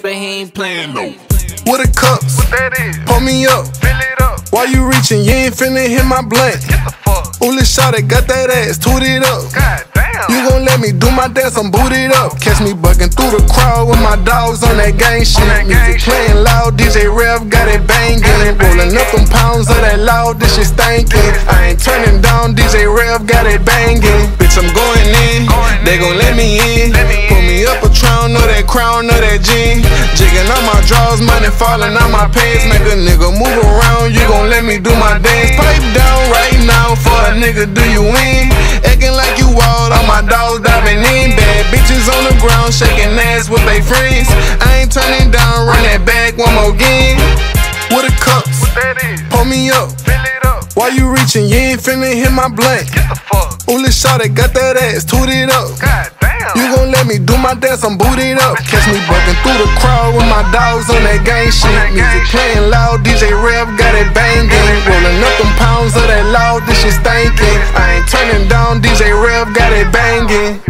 but he ain't playing no. With the cups, What that is? pull me up. Fill it up. Why you reaching? You ain't finna hit my blunt. Get the fuck. Ooh, this shawty got that ass tooted up. God damn. You gon' let me do my dance, I'm booted up. Catch me bucking through the crowd with my dogs on that gang shit. that gang Music shit. playing loud, DJ Rev got it banging. Rolling up them pounds of that loud, this shit stinking. I ain't turning down, DJ Rev got it banging. Bitch, I'm going in, they gon' let me in. Put me up a Patron, know that crown, know that jean. Jigging on my drawers, money falling out my pants. Make a nigga move around, you gon' let me do my dance. Pipe down right now for a nigga, do you win? Acting like you wild, all my dogs diving in. Bad bitches on the ground, shaking ass with they friends. I ain't turning down, run that back one more again. With the cups, What that is? pull me up. Fill it up. Why you reaching? You ain't finna hit my blunt. Get the fuck. Ooh, this shawty got that ass tooted up. God damn. You gon' let me do my dance, I'm booted up. Catch me bucking through the crowd with my dogs on that gang shit. Music playing loud, DJ Rev got it banging. Rolling up them pounds of that loud, this shit stinking. I ain't turning down, DJ Rev got it banging.